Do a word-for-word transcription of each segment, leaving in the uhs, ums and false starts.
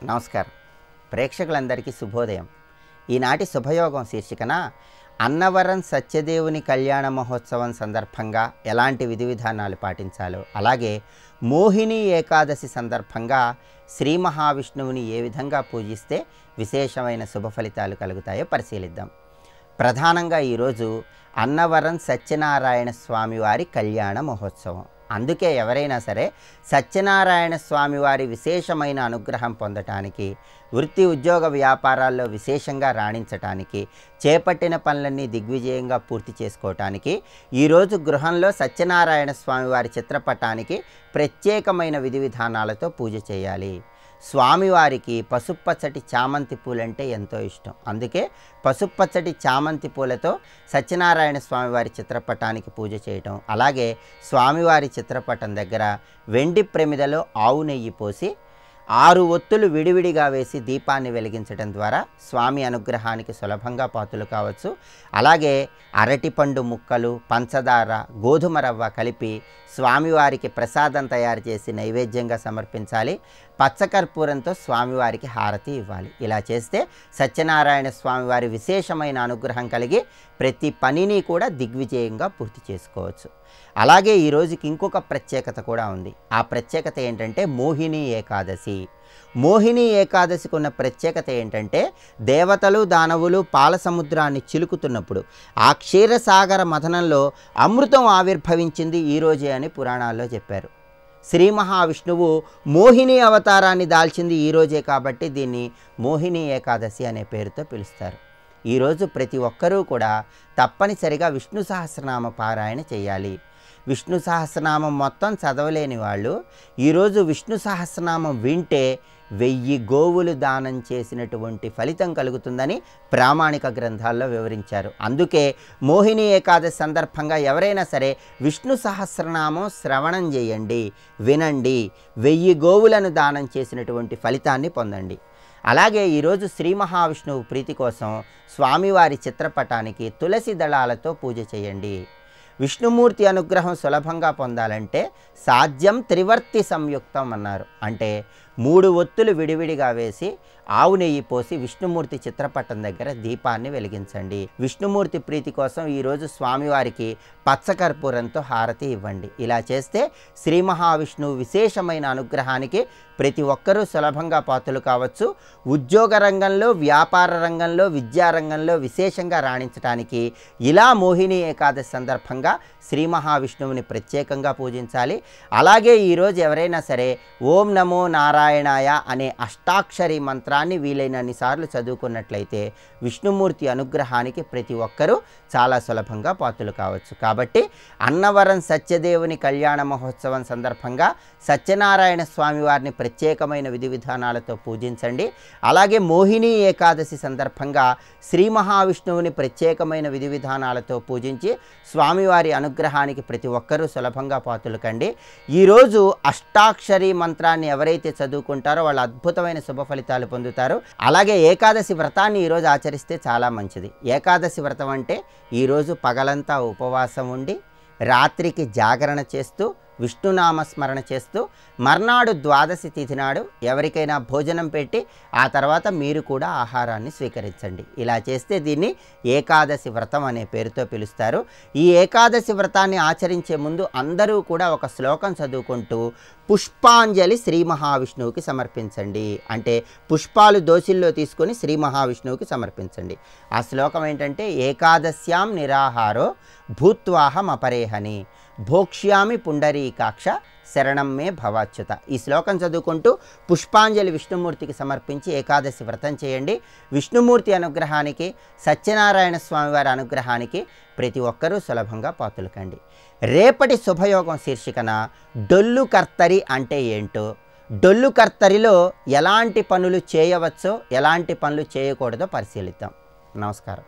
నమస్కారం. ప్రేక్షకులందరికీ శుభోదయం. ఈనాటి శుభయోగం శీర్షికన అన్నవరం సత్యదేవుని కళ్యాణ మహోత్సవం సందర్భంగా ఎలాంటి విధి విధానాలు పాటించాలో, అలాగే మోహిని ఏకాదశి సందర్భంగా శ్రీ మహావిష్ణువుని ఏ విధంగా పూజిస్తే విశేషమైన శుభ ఫలితాలు కలుగుతాయో పరిశీలిద్దాం. ప్రధానంగా ఈరోజు అన్నవరం సత్యనారాయణ స్వామి వారి కళ్యాణ మహోత్సవం. అందుకే ఎవరైనా సరే సత్యనారాయణ స్వామి వారి విశేషమైన అనుగ్రహం పొందటానికి, వృత్తి ఉద్యోగ వ్యాపారాల్లో విశేషంగా రాణించటానికి, చేపట్టిన పనులన్నీ దిగ్విజయంగా పూర్తి చేసుకోవటానికి ఈరోజు గృహంలో సత్యనారాయణ స్వామి వారి చిత్రపటానికి ప్రత్యేకమైన విధి విధానాలతో పూజ చేయాలి. స్వామివారికి పసుపచ్చటి చామంతి పూలంటే ఎంతో ఇష్టం. అందుకే పసుపచ్చటి చామంతి పూలతో సత్యనారాయణ స్వామివారి చిత్రపటానికి పూజ చేయటం, అలాగే స్వామివారి చిత్రపటం దగ్గర వెండి ప్రమిదలో ఆవు నెయ్యి పోసి ఆరు ఒత్తులు విడివిడిగా వేసి దీపాన్ని వెలిగించడం ద్వారా స్వామి అనుగ్రహానికి సులభంగా పాత్రలు కావచ్చు. అలాగే అరటిపండు ముక్కలు, పంచదార, గోధుమ రవ్వ కలిపి స్వామివారికి ప్రసాదం తయారు చేసి నైవేద్యంగా సమర్పించాలి. పచ్చకర్పూరంతో స్వామివారికి హారతి ఇవ్వాలి. ఇలా చేస్తే సత్యనారాయణ స్వామివారి విశేషమైన అనుగ్రహం కలిగి ప్రతి పనిని కూడా దిగ్విజయంగా పూర్తి చేసుకోవచ్చు. అలాగే ఈ రోజుకి ఇంకొక ప్రత్యేకత కూడా ఉంది. ఆ ప్రత్యేకత ఏంటంటే మోహిని ఏకాదశి. మోహిని ఏకాదశికి ఉన్న ప్రత్యేకత ఏంటంటే, దేవతలు దానవులు పాల సముద్రాన్ని చిలుకుతున్నప్పుడు ఆ క్షీరసాగర మథనంలో అమృతం ఆవిర్భవించింది ఈరోజే అని పురాణాల్లో చెప్పారు. శ్రీ మహావిష్ణువు మోహిని అవతారాన్ని దాల్చింది ఈరోజే కాబట్టి దీన్ని మోహిని ఏకాదశి అనే పేరుతో పిలుస్తారు. ఈరోజు ప్రతి ఒక్కరూ కూడా తప్పనిసరిగా విష్ణు సహస్రనామ పారాయణ చేయాలి. విష్ణు సహస్రనామం మొత్తం చదవలేని వాళ్ళు ఈరోజు విష్ణు సహస్రనామం వింటే వెయ్యి గోవులు దానం చేసినటువంటి ఫలితం కలుగుతుందని ప్రామాణిక గ్రంథాల్లో వివరించారు. అందుకే మోహిని ఏకాదశి సందర్భంగా ఎవరైనా సరే విష్ణు సహస్రనామం శ్రవణం చేయండి, వినండి, వెయ్యి గోవులను దానం చేసినటువంటి ఫలితాన్ని పొందండి. అలాగే ఈరోజు శ్రీ మహావిష్ణువు ప్రీతి కోసం స్వామివారి చిత్రపటానికి తులసి దళాలతో పూజ చేయండి. విష్ణుమూర్తి అనుగ్రహం సులభంగా పొందాలంటే సాధ్యం త్రివర్తి సంయుక్తం అన్నారు. అంటే మూడు ఒత్తులు విడివిడిగా వేసి ఆవు నెయ్యి పోసి విష్ణుమూర్తి చిత్రపటం దగ్గర దీపాన్ని వెలిగించండి. విష్ణుమూర్తి ప్రీతి కోసం ఈరోజు స్వామివారికి పచ్చకర్పూరంతో హారతి ఇవ్వండి. ఇలా చేస్తే శ్రీ మహావిష్ణువు విశేషమైన అనుగ్రహానికి ప్రతి ఒక్కరూ సులభంగా పాత్రలు కావచ్చు. ఉద్యోగ రంగంలో, వ్యాపార రంగంలో, విద్యారంగంలో విశేషంగా రాణించడానికి ఇలా మోహిని ఏకాదశి సందర్భంగా శ్రీ మహావిష్ణువుని ప్రత్యేకంగా పూజించాలి. అలాగే ఈరోజు ఎవరైనా సరే ఓం నమో నారాయణాయ అనే అష్టాక్షరి మంత్రాన్ని వీలైనన్ని సార్లు చదువుకున్నట్లయితే విష్ణుమూర్తి అనుగ్రహానికి ప్రతి ఒక్కరూ చాలా సులభంగా పాత్రలు కావచ్చు. కాబట్టి అన్నవరం సత్యదేవుని కళ్యాణ మహోత్సవం సందర్భంగా సత్యనారాయణ స్వామి వారిని ప్రత్యేకమైన విధి విధానాలతో పూజించండి. అలాగే మోహిని ఏకాదశి సందర్భంగా శ్రీ మహావిష్ణువుని ప్రత్యేకమైన విధి విధానాలతో పూజించి స్వామివారి అనుగ్రహానికి ప్రతి ఒక్కరూ సులభంగా పాత్రలు కండి. ఈరోజు అష్టాక్షరి మంత్రాన్ని ఎవరైతే చదువుకుంటారో వాళ్ళు అద్భుతమైన శుభ ఫలితాలు పొందుతారు. అలాగే ఏకాదశి వ్రతాన్ని ఈరోజు ఆచరిస్తే చాలా మంచిది. ఏకాదశి వ్రతం అంటే ఈరోజు పగలంతా ఉపవాసం ఉండి రాత్రికి జాగరణ చేస్తూ విష్ణునామస్మరణ చేస్తూ మర్నాడు ద్వాదశి తిథి నాడు ఎవరికైనా భోజనం పెట్టి ఆ తర్వాత మీరు కూడా ఆహారాన్ని స్వీకరించండి. ఇలా చేస్తే దీన్ని ఏకాదశి వ్రతం అనే పేరుతో పిలుస్తారు. ఈ ఏకాదశి వ్రతాన్ని ఆచరించే ముందు అందరూ కూడా ఒక శ్లోకం చదువుకుంటూ పుష్పాంజలి శ్రీ మహావిష్ణువుకి సమర్పించండి. అంటే పుష్పాలు దోసిల్లో తీసుకొని శ్రీ మహావిష్ణువుకి సమర్పించండి. ఆ శ్లోకం ఏంటంటే, ఏకాదశ్యాం నిరాహారో భూత్వాహం అపరేహని భోక్ష్యామి పుండరీకాక్ష శరణం మే భవాచ్యుత. ఈ శ్లోకం చదువుకుంటూ పుష్పాంజలి విష్ణుమూర్తికి సమర్పించి ఏకాదశి వ్రతం చేయండి. విష్ణుమూర్తి అనుగ్రహానికి, సత్యనారాయణ స్వామివారి అనుగ్రహానికి ప్రతి ఒక్కరూ సులభంగా పాత్రలు కండి. రేపటి శుభయోగం శీర్షికన డొల్లు కర్తరి అంటే ఏంటో, డొల్లు కర్తరిలో ఎలాంటి పనులు చేయవచ్చో, ఎలాంటి పనులు చేయకూడదో పరిశీలిద్దాం. నమస్కారం.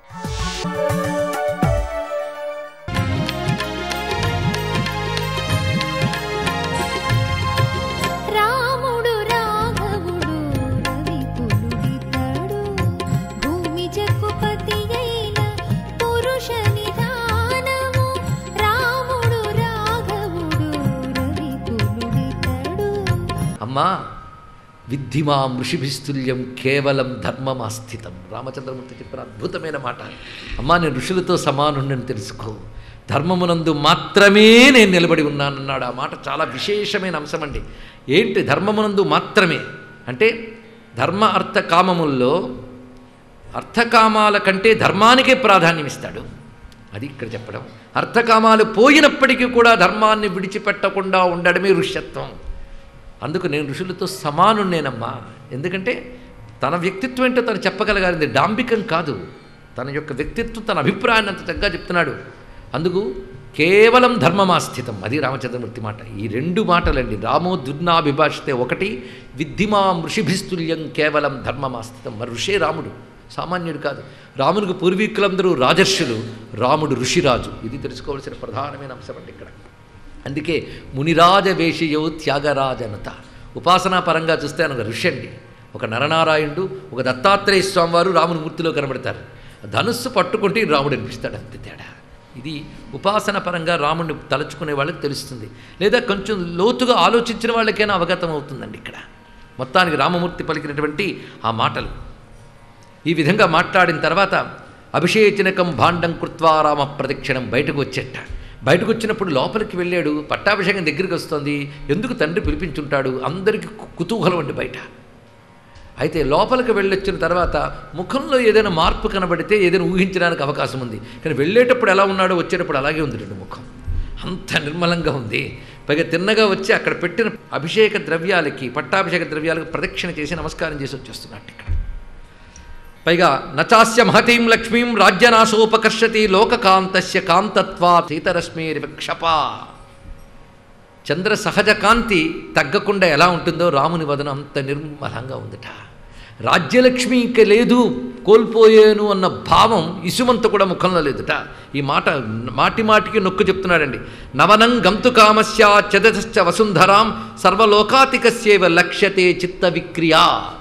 అమ్మా, విద్ధిమాం ఋషిభిస్తుల్యం కేవలం ధర్మమాస్థితం. రామచంద్రమూర్తి చెప్పిన అద్భుతమైన మాట. అమ్మా, నేను ఋషులతో సమానుండని తెలుసుకో, ధర్మమునందు మాత్రమే నేను నిలబడి ఉన్నానన్నాడు. ఆ మాట చాలా విశేషమైన అంశం అండి. ఏంటి ధర్మమునందు మాత్రమే అంటే? ధర్మ అర్థ కామముల్లో అర్థకామాల కంటే ధర్మానికే ప్రాధాన్యం ఇస్తాడు. అది ఇక్కడ చెప్పడం. అర్థకామాలు పోయినప్పటికీ కూడా ధర్మాన్ని విడిచిపెట్టకుండా ఉండడమే ఋష్యత్వం. అందుకు నేను ఋషులతో సమానున్నేనమ్మా. ఎందుకంటే తన వ్యక్తిత్వం ఏంటో తను చెప్పగలగాలి, డాంబికం కాదు. తన యొక్క వ్యక్తిత్వం, తన అభిప్రాయాన్ని అంత చక్కగా చెప్తున్నాడు. అందుకు కేవలం ధర్మమాస్థితం. అది రామచంద్రమూర్తి మాట. ఈ రెండు మాటలండి, రామో దుర్నాభిభాషితే. ఒకటి విద్ధిమాం ఋషిభిస్తుల్యం కేవలం ధర్మమాస్థితం. మరి ఋషే రాముడు, సామాన్యుడు కాదు. రామునికి పూర్వీకులందరూ రాజర్షులు, రాముడు ఋషిరాజు. ఇది తెలుసుకోవాల్సిన ప్రధానమైన అంశం అండి ఇక్కడ. అందుకే మునిరాజ వేషయో త్యాగరాజనత. ఉపాసనా పరంగా చూస్తే ఆయన ఋషి అండి. ఒక నరనారాయణుడు, ఒక దత్తాత్రేయ స్వామి వారు రాముని మూర్తిలో కనబడతారు. ధనుస్సు పట్టుకుంటే రాముడు అనిపిస్తాడు, అంతే తేడా. ఇది ఉపాసన పరంగా రాముడిని తలుచుకునే వాళ్ళకి తెలుస్తుంది, లేదా కొంచెం లోతుగా ఆలోచించిన వాళ్ళకైనా అవగతం అవుతుందండి ఇక్కడ. మొత్తానికి రామమూర్తి పలికినటువంటి ఆ మాటలు ఈ విధంగా మాట్లాడిన తర్వాత అభిషేచనకం భాండం కృత్వా రామ ప్రదక్షిణం బయటకు వచ్చేట. బయటకు వచ్చినప్పుడు లోపలికి వెళ్ళాడు. పట్టాభిషేకం దగ్గరికి వస్తుంది. ఎందుకు తండ్రి పిలిపించుంటాడు? అందరికీ కుతూహలం అండి బయట. అయితే లోపలికి వెళ్ళొచ్చిన తర్వాత ముఖంలో ఏదైనా మార్పు కనబడితే ఏదైనా ఊహించడానికి అవకాశం ఉంది. కానీ వెళ్ళేటప్పుడు ఎలా ఉన్నాడో వచ్చేటప్పుడు అలాగే ఉంది రెండు ముఖం. అంత నిర్మలంగా ఉంది. పైగా తిన్నగా వచ్చి అక్కడ పెట్టిన అభిషేక ద్రవ్యాలకి, పట్టాభిషేక ద్రవ్యాలకు ప్రదక్షిణ చేసి నమస్కారం చేసి వచ్చేస్తున్నట్టు ఇక్కడ. పైగా నచాస్య మహతీం లక్ష్మీం రాజ్యనాశోపకర్షతి లోకకాంతస్య కాంతత్వా సీతరశ్మేరివక్షప. చంద్ర సహజ కాంతి తగ్గకుండా ఎలా ఉంటుందో రాముని వదనం అంత నిర్మలంగా ఉందట. రాజ్యలక్ష్మి ఇంక లేదు, కోల్పోయాను అన్న భావం ఇసుమంత కూడా ముఖంలో లేదుట. ఈ మాట మాటి మాటికి నొక్కు చెప్తున్నాడండి. నవనం గంతు కామస్య చదశ్చ వసుంధరాం సర్వలోకాతికస్యేవ లక్ష్యతే చిత్త విక్రియా.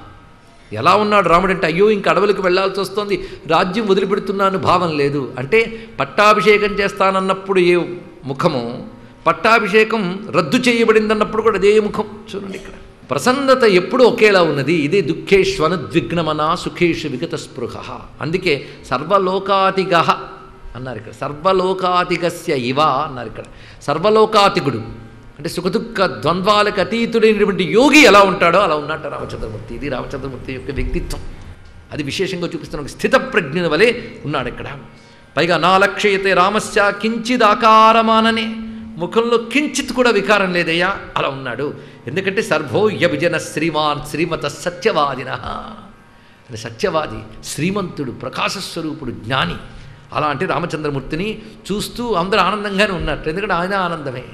ఎలా ఉన్నాడు రాముడు అంటే, అయ్యో ఇంక అడవులకు వెళ్లాల్సి వస్తుంది, రాజ్యం వదిలిపెడుతున్నాను భావం లేదు. అంటే పట్టాభిషేకం చేస్తానన్నప్పుడు ఏ ముఖము, పట్టాభిషేకం రద్దు చేయబడిందన్నప్పుడు కూడా అదే ముఖం. చూడండి ఇక్కడ ప్రసన్నత ఎప్పుడూ ఒకేలా ఉన్నది. ఇదే దుఃఖేష్వనుద్విగ్నమనా సుఖేషు విగత స్పృహ. అందుకే సర్వలోకాతిగ అన్నారు ఇక్కడ. సర్వలోకాతిగస్య ఇవ అన్నారు ఇక్కడ. సర్వలోకాతికుడు అంటే సుఖదుఖ ద్వంద్వాలకు అతీతుడైనటువంటి యోగి ఎలా ఉంటాడో అలా ఉన్నట్టు రామచంద్రమూర్తి. ఇది రామచంద్రమూర్తి యొక్క వ్యక్తిత్వం. అది విశేషంగా చూపిస్తున్న ఒక స్థితప్రజ్ఞుని వలె ఉన్నాడు ఇక్కడ. పైగా నా లక్ష్యతే రామస్య కించిదాకారమాననే. ముఖంలో కించిత్ కూడా వికారం లేదయ్యా, అలా ఉన్నాడు. ఎందుకంటే సర్వోయ్య విజన శ్రీమాన్ శ్రీమత సత్యవాదిన. అంటే సత్యవాది, శ్రీమంతుడు, ప్రకాశస్వరూపుడు, జ్ఞాని. అలాంటి రామచంద్రమూర్తిని చూస్తూ అందరూ ఆనందంగానే ఉన్నట్టు. ఎందుకంటే ఆయన ఆనందమే,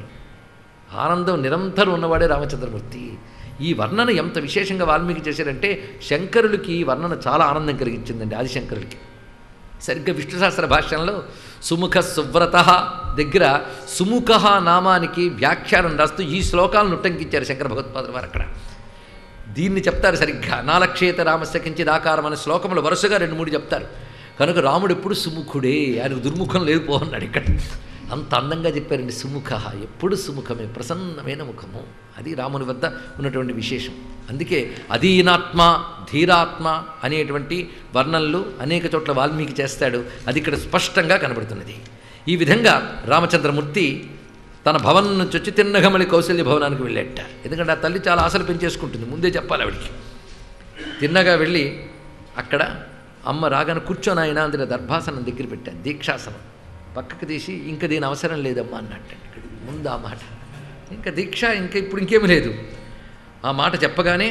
ఆనందం నిరంతరం ఉన్నవాడే రామచంద్రమూర్తి. ఈ వర్ణన ఎంత విశేషంగా వాల్మీకి చేశారంటే, శంకరులకి ఈ వర్ణన చాలా ఆనందం కలిగించిందండి. ఆదిశంకరులకి సరిగ్గా విష్ణు సహస్ర భాష్యంలో సుముఖ సువ్రత దగ్గర సుముఖ నామానికి వ్యాఖ్యానం రాస్తూ ఈ శ్లోకాలను ఉట్టంకించారు శంకర భగవత్పాదులు వారు. అక్కడ దీన్ని చెప్తారు సరిగ్గా. నాలక్షేత రామస్య కించిదాకారం అనే శ్లోకములు వరుసగా రెండు మూడు చెప్తారు. కనుక రాముడు ఎప్పుడు సుముఖుడే, ఆయనకు దుర్ముఖం లేదు పోన్నాడు ఇక్కడ. అంత అందంగా చెప్పారండి. సుముఖ ఎప్పుడు సుముఖమే, ప్రసన్నమైన ముఖము. అది రాముని వద్ద ఉన్నటువంటి విశేషం. అందుకే అధీనాత్మ ధీరాత్మ అనేటువంటి వర్ణనలు అనేక చోట్ల వాల్మీకి చేస్తాడు. అది ఇక్కడ స్పష్టంగా కనబడుతున్నది. ఈ విధంగా రామచంద్రమూర్తి తన భవనం నుంచి వచ్చి తిన్నగా మళ్ళీ కౌశల్య భవనానికి వెళ్ళేట. ఎందుకంటే ఆ తల్లి చాలా ఆశలు పెంచేసుకుంటుంది, ముందే చెప్పాలి ఆవిడికి. తిన్నగా వెళ్ళి అక్కడ అమ్మ రాగానే కూర్చొని ఆయన అందులో దర్భాసనం దగ్గర పెట్టాను, దీక్షాసనం పక్కకు తీసి ఇంకా దీని అవసరం లేదమ్మా అన్నట్టు ఇక్కడ ముందు ఆ మాట. ఇంకా దీక్ష ఇంకా ఇప్పుడు ఇంకేమీ లేదు. ఆ మాట చెప్పగానే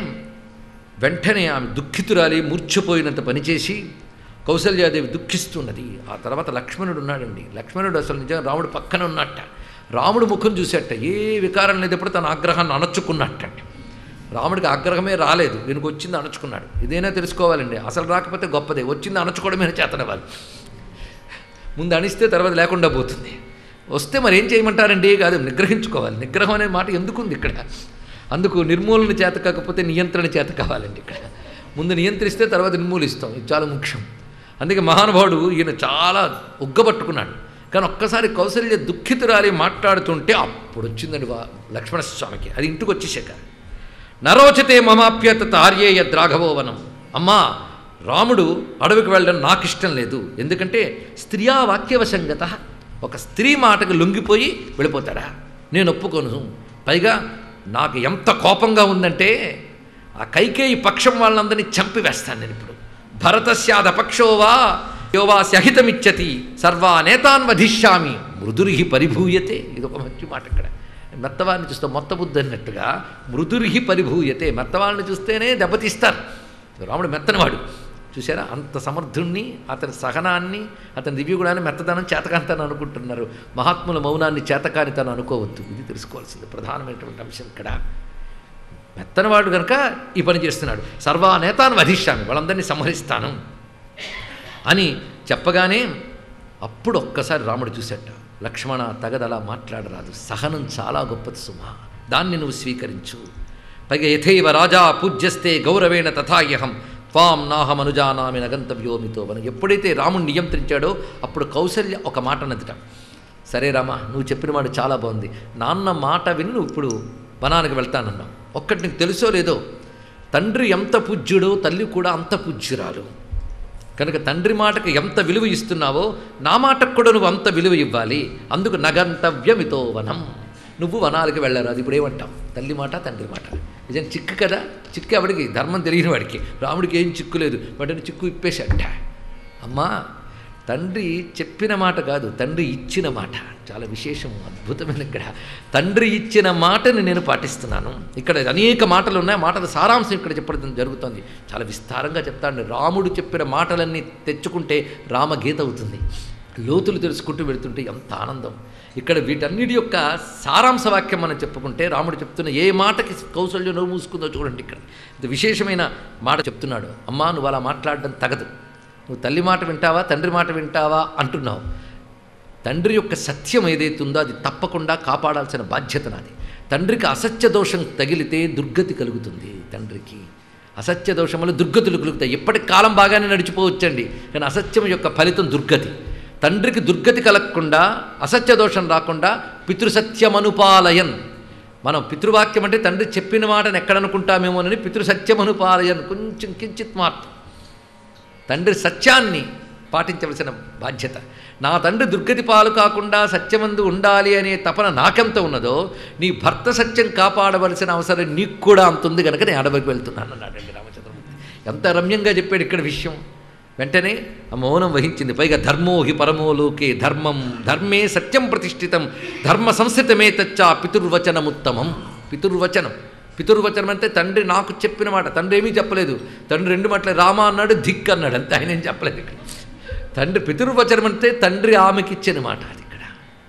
వెంటనే ఆమె దుఃఖితురాలి, మూర్ఛపోయినంత పనిచేసి కౌసల్యాదేవి దుఃఖిస్తున్నది. ఆ తర్వాత లక్ష్మణుడు ఉన్నాడండి. లక్ష్మణుడు అసలు నిజంగా రాముడు పక్కన ఉన్నట్ట. రాముడు ముఖం చూసేట ఏ వికారం లేదప్పుడు తన ఆగ్రహాన్ని అణచుకున్నట్టండి. రాముడికి ఆగ్రహమే రాలేదు, వీనికి వచ్చింది అణచుకున్నాడు. ఇదైనా తెలుసుకోవాలండి. అసలు రాకపోతే గొప్పదే, వచ్చింది అణచుకోవడమే చేతన వాళ్ళు. ముందు అణిస్తే తర్వాత లేకుండా పోతుంది. వస్తే మరి ఏం చేయమంటారండి? కాదు, నిగ్రహించుకోవాలి. నిగ్రహం అనే మాట ఎందుకుంది ఇక్కడ? అందుకు నిర్మూలన చేత కాకపోతే నియంత్రణ చేత కావాలండి ఇక్కడ. ముందు నియంత్రిస్తే తర్వాత నిర్మూలిస్తాం, ఇది చాలా ముఖ్యం. అందుకే మహానుభావుడు ఈయన చాలా ఉగ్గబట్టుకున్నాడు. కానీ ఒక్కసారి కౌసల్య దుఃఖితురాలి మాట్లాడుతుంటే అప్పుడు వచ్చిందండి వా లక్ష్మణస్వామికి. అది ఇంటికి వచ్చేసాక నరోచతే మమాప్యత తార్యేయ ద్రాఘవోవనం. అమ్మా, రాముడు అడవికి వెళ్ళడం నాకు ఇష్టం లేదు. ఎందుకంటే స్త్రియా వాక్యవశంగత, ఒక స్త్రీ మాటకు లొంగిపోయి వెళ్ళిపోతాడా? నేను ఒప్పుకోను. పైగా నాకు ఎంత కోపంగా ఉందంటే ఆ కైకేయి పక్షం వాళ్ళందరినీ చంపివేస్తాను నేను ఇప్పుడు. భరతస్యాద పక్షోవా యోవా సహితమిచ్చతి సర్వా నేతాన్ వధిష్యామి మృదురిహి పరిభూయతే. ఇది ఒక మంచి మాట. ఇక్కడ మెత్తవాడిని చూస్తే మొత్త బుద్ధి అన్నట్టుగా మృదురిహి పరిభూయతే, మెత్తవాళ్ళని చూస్తేనే దెబ్బతీస్తారు. రాముడు మెత్తనివాడు చూసారా, అంత సమర్థుణ్ణి, అతని సహనాన్ని, అతని దివ్యగుణాన్ని మెత్తదనం చేతకాంతను అనుకుంటున్నారు. మహాత్ముల మౌనాన్ని చేతకాని తను అనుకోవద్దు. ఇది తెలుసుకోవాల్సింది ప్రధానమైనటువంటి అంశం. ఇక్కడ మెత్తనవాడు కనుక ఈ పని చేస్తున్నాడు. సర్వా నేతాను వధిష్యామి, వాళ్ళందరినీ సంహరిస్తాను అని చెప్పగానే అప్పుడు ఒక్కసారి రాముడు చూసేట, లక్ష్మణ తగదలా మాట్లాడరాదు, సహనం చాలా గొప్పది సుమా, దాన్ని నువ్వు స్వీకరించు. పైగా యథైవ రాజా పూజ్యస్తే గౌరవేణ తథాయహం త్వాం నాహమనుజానామి నగంతవ్యోమితో. మనం ఎప్పుడైతే రాముడు నియంత్రించాడో అప్పుడు కౌసల్య ఒక మాట అన్నదిట, సరే రామా నువ్వు చెప్పిన మాట చాలా బాగుంది, నాన్న మాట విని నువ్వు ఇప్పుడు వనానికి వెళ్తానన్నావు. ఒక్కటి నీకు తెలుసో లేదో, తండ్రి ఎంత పూజ్యుడో తల్లి కూడా అంత పూజ్యురాలు కనుక తండ్రి మాటకు ఎంత విలువ ఇస్తున్నావో నా మాటకు కూడా నువ్వు అంత విలువ ఇవ్వాలి. అందుకు నగంతవ్యమితో వనం, నువ్వు వనాలకి వెళ్ళరాదు. ఇప్పుడు ఏమంటావు? తల్లి మాట తండ్రి మాట నిజం చిక్కు కదా. చిక్కు ఎవడికి? ధర్మం తెలియని వాడికి. రాముడికి ఏం చిక్కు లేదు, వాటిని చిక్కు ఇప్పేశాట. అమ్మా, తండ్రి చెప్పిన మాట కాదు, తండ్రి ఇచ్చిన మాట చాలా విశేషం, అద్భుతమైన. ఇక్కడ తండ్రి ఇచ్చిన మాటని నేను పాటిస్తున్నాను. ఇక్కడ అనేక మాటలు ఉన్నాయి, మాటల సారాంశం ఇక్కడ చెప్పడం జరుగుతుంది. చాలా విస్తారంగా చెప్తాను. రాముడు చెప్పిన మాటలన్నీ తెచ్చుకుంటే రామగీత అవుతుంది. లోతులు తెలుసుకుంటూ వెళుతుంటే ఎంత ఆనందం. ఇక్కడ వీటన్నిటి యొక్క సారాంశ వాక్యం మనం చెప్పుకుంటే రాముడు చెప్తున్న ఏ మాటకి కౌసల్యం నోరు మూసుకుందో చూడండి. ఇక్కడ ఇది విశేషమైన మాట చెప్తున్నాడు. అమ్మా, నువ్వు అలా మాట్లాడడం తగదు. నువ్వు తల్లి మాట వింటావా తండ్రి మాట వింటావా అంటున్నావు. తండ్రి యొక్క సత్యం ఏదైతే ఉందో అది తప్పకుండా కాపాడాల్సిన బాధ్యత నాది. తండ్రికి అసత్య దోషం తగిలితే దుర్గతి కలుగుతుంది. తండ్రికి అసత్య దోషం వల్ల దుర్గతులు కలుగుతాయి. ఎప్పటికి కాలం బాగానే నడిచిపోవచ్చండి, కానీ అసత్యం యొక్క ఫలితం దుర్గతి. తండ్రికి దుర్గతి కలగకుండా, అసత్య దోషం రాకుండా పితృసత్యమనుపాలయన్. మనం పితృవాక్యం అంటే తండ్రి చెప్పిన మాటను ఎక్కడనుకుంటామేమోనని పితృసత్యమనుపాలయన్, కొంచెం కించిత్ మార్పు. తండ్రి సత్యాన్ని పాటించవలసిన బాధ్యత. నా తండ్రి దుర్గతి పాలు కాకుండా సత్యమందు ఉండాలి అనే తపన నాకెంత ఉన్నదో నీ భర్త సత్యం కాపాడవలసిన అవసరం నీకు కూడా అంత ఉంది కనుక నేను అడవికి వెళ్తున్నాను అన్నాడండి రామచంద్రమూర్తి. ఎంత రమ్యంగా చెప్పాడు ఇక్కడ విషయం. వెంటనే ఆ మౌనం వహించింది. పైగా ధర్మో హి పరమో లోకే ధర్మం ధర్మే సత్యం ప్రతిష్ఠితం ధర్మ సంస్థితమే తచ్చా పితుర్వచనముత్తమం. పితుర్వచనం పితుర్వచనం అంటే తండ్రి నాకు చెప్పిన మాట. తండ్రి ఏమీ చెప్పలేదు. తండ్రి రెండు మాటలే, రామ అన్నాడు, ధిక్ అన్నాడు, అంతే. ఆయన ఏం చెప్పలేదు ఇక్కడ. తండ్రి పితుర్వచనం అంటే తండ్రి ఆమెకి ఇచ్చిన మాట. అది ఇక్కడ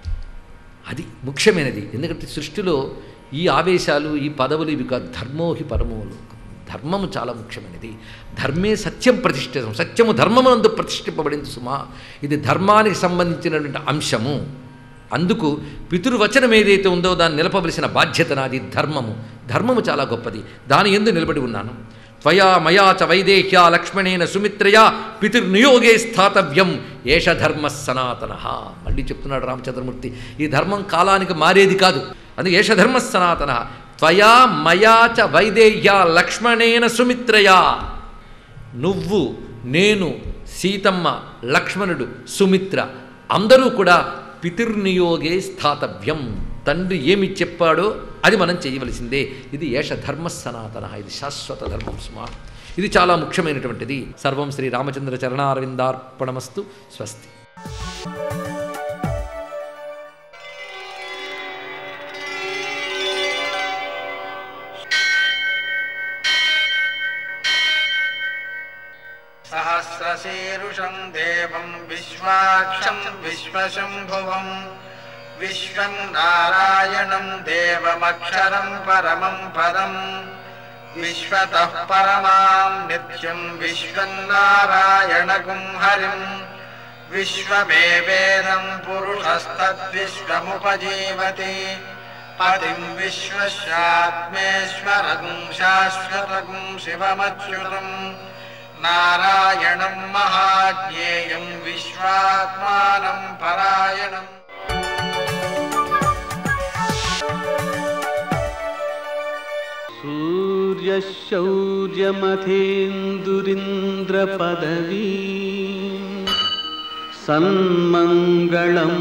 అది ముఖ్యమైనది. ఎందుకంటే సృష్టిలో ఈ ఆవేశాలు ఈ పదవులు ఇవి కాదు. ధర్మోహి పరమోలు, ధర్మము చాలా ముఖ్యమైనది. ధర్మే సత్యం ప్రతిష్ఠితం, సత్యము ధర్మమునందు ప్రతిష్ఠింపబడింది సుమా. ఇది ధర్మానికి సంబంధించినటువంటి అంశము. అందుకు పితృవచనం ఏదైతే ఉందో దాన్ని నిలపవలసిన బాధ్యత నాది. ధర్మము ధర్మము చాలా గొప్పది, దాని యందు నిలబడి ఉన్నాను. త్వయా మయా చ వైదేహ్యా లక్ష్మణేన సుమిత్రయా పితృనియోగే స్థాతవ్యం ఏష ధర్మ సనాతన. మళ్ళీ చెప్తున్నాడు రామచంద్రమూర్తి, ఈ ధర్మం కాలానికి మారేది కాదు. అందుకే ఏష ధర్మ సనాతన. త్వయా మయా చ వైదేహ్యా లక్ష్మణేన సుమిత్రయా, నువ్వు నేను సీతమ్మ లక్ష్మణుడు సుమిత్ర అందరూ కూడా పితృనియోగే స్థాతవ్యం, తండ్రి ఏమి చెప్పాడో అది మనం చేయవలసిందే. ఇది ఏష ధర్మ సనాతన, ఇది శాశ్వత ధర్మం స్మా. ఇది చాలా ముఖ్యమైనటువంటిది. సర్వం శ్రీ రామచంద్ర చరణారవిందార్పణమస్తు. స్వస్తి. సహస్రశీరుషం దేవం విశ్వాక్షం విశ్వశంభువం విశ్వం నారాయణం దేవమక్షరం పరమం పదం విశ్వతః పరమాం నిత్యం విశ్వం నారాయణగుం హరిం విశ్వమేవేదం పురుషస్తద్విశ్వముపజీవతి పతిం విశ్వస్యాత్మేశ్వరగుం శాశ్వతగుం శివమచ్యుతం నారాయణం మహాజ్ఞేయం విశ్వాత్మానం పరాయణం. సూర్యశౌర్యమథేందురింద్రపదవీ సన్మంగళం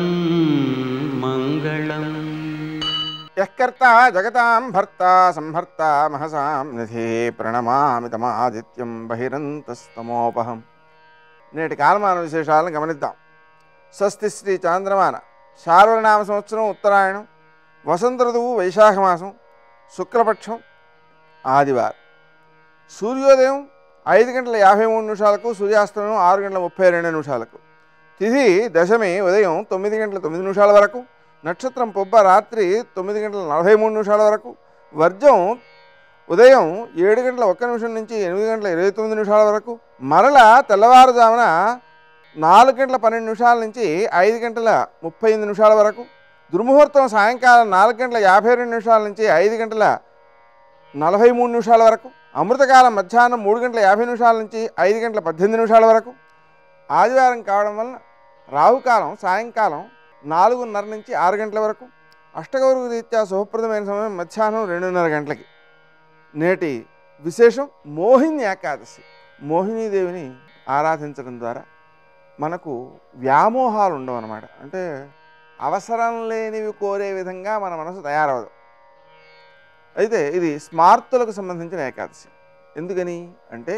మంగళం. యఃకర్త జగతాం భర్త సంహర్త మహసాం నిధి ప్రణమామి తమాదిత్యం బహిరంతస్తమోపహం. నేటి కాలమాన విశేషాలను గమనిద్దాం. స్వస్తి శ్రీ చాంద్రమాన శార్వరినామ సంవత్సరం ఉత్తరాయణం, వసంత ఋతువు వైశాఖ మాసం, శుక్లపక్షం, ఆదివారం. సూర్యోదయం ఐదు గంటల యాభై మూడు నిమిషాలకు, సూర్యాస్తమయం ఆరు గంటల ముప్పై రెండు నిమిషాలకు. తిథి దశమి ఉదయం తొమ్మిది గంటల తొమ్మిది నిమిషాల వరకు, నక్షత్రం పొబ్బ రాత్రి తొమ్మిది గంటల నలభై మూడు నిమిషాల వరకు, వర్జం ఉదయం ఏడు గంటల ఒక్క నిమిషం నుంచి ఎనిమిది గంటల ఇరవై తొమ్మిది నిమిషాల వరకు, మరల తెల్లవారుజామున నాలుగు గంటల పన్నెండు నిమిషాల నుంచి ఐదు గంటల ముప్పై ఎనిమిది నిమిషాల వరకు, దుర్ముహూర్తం సాయంకాలం నాలుగు గంటల యాభై రెండు నిమిషాల నుంచి ఐదు గంటల నలభై మూడు నిమిషాల వరకు, అమృతకాలం మధ్యాహ్నం మూడు గంటల యాభై నిమిషాల నుంచి ఐదు గంటల పద్దెనిమిది నిమిషాల వరకు. ఆదివారం కావడం వలన రాహుకాలం సాయంకాలం నాలుగున్నర నుంచి ఆరు గంటల వరకు, అష్టగౌరవ రీత్యా శుభప్రదమైన సమయం మధ్యాహ్నం రెండున్నర గంటలకి. నేటి విశేషం మోహిని ఏకాదశి. మోహినీదేవిని ఆరాధించడం ద్వారా మనకు వ్యామోహాలు ఉండవు అన్నమాట. అంటే అవసరం లేనివి కోరే విధంగా మన మనసు తయారవదు. అయితే ఇది స్మార్తులకు సంబంధించిన ఏకాదశి. ఎందుకని అంటే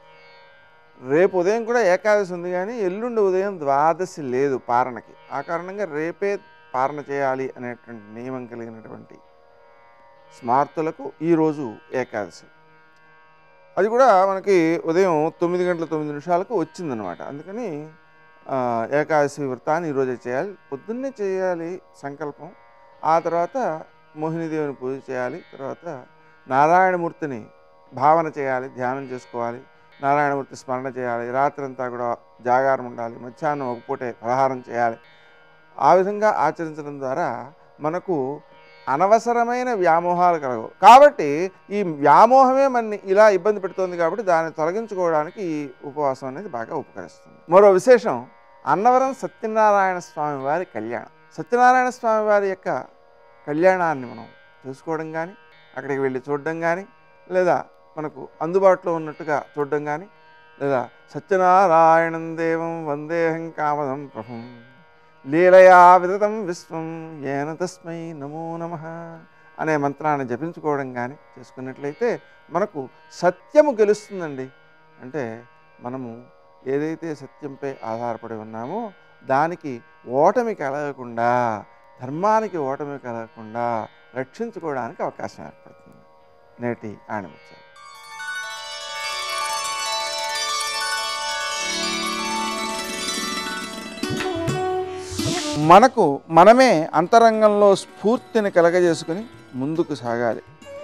రేపు ఉదయం కూడా ఏకాదశి ఉంది, కానీ ఎల్లుండి ఉదయం ద్వాదశి లేదు పారణకి. ఆ కారణంగా రేపే పారణ చేయాలి అనేటువంటి నియమం కలిగినటువంటి స్మార్తులకు ఈరోజు ఏకాదశి. అది కూడా మనకి ఉదయం తొమ్మిది గంటల తొమ్మిది నిమిషాలకు వచ్చిందనమాట. అందుకని ఏకాదశి వ్రతాన్ని ఈరోజే చేయాలి. పొద్దున్నే చేయాలి సంకల్పం. ఆ తర్వాత మోహినీదేవిని పూజ చేయాలి. తర్వాత నారాయణమూర్తిని భావన చేయాలి, ధ్యానం చేసుకోవాలి, నారాయణమూర్తి స్మరణ చేయాలి. రాత్రంతా కూడా జాగారం ఉండాలి, మధ్యాహ్నం ఒక పూటే పలహారం చేయాలి. ఆ విధంగా ఆచరించడం ద్వారా మనకు అనవసరమైన వ్యామోహాలు కలగవు. కాబట్టి ఈ వ్యామోహమే మనని ఇలా ఇబ్బంది పెడుతుంది. కాబట్టి దాన్ని తొలగించుకోవడానికి ఈ ఉపవాసం అనేది బాగా ఉపకరిస్తుంది. మరో విశేషం అన్నవరం సత్యనారాయణ స్వామి వారి కళ్యాణం. సత్యనారాయణ స్వామి వారి యొక్క కళ్యాణాన్ని మనం చూసుకోవడం కానీ, అక్కడికి వెళ్ళి చూడడం కానీ, లేదా మనకు అందుబాటులో ఉన్నట్టుగా చూడడం కానీ, లేదా సత్యనారాయణం దేవం వందేహం కామదం ప్రభుం లీలయా విదతం విశ్వం ఏన తస్మై నమో నమః అనే మంత్రాన్ని జపించుకోవడం కానీ చేసుకున్నట్లయితే మనకు సత్యము గెలుస్తుందండి. అంటే మనము ఏదైతే సత్యంపై ఆధారపడి ఉన్నామో దానికి ఓటమి కలగకుండా, ధర్మానికి ఓటమి కలగకుండా రక్షించుకోవడానికి అవకాశం ఏర్పడుతుంది. నేటి ఆణిముత్యాలు. మనకు మనమే అంతరంగంలో స్ఫూర్తిని కలగజేసుకుని ముందుకు సాగాలి.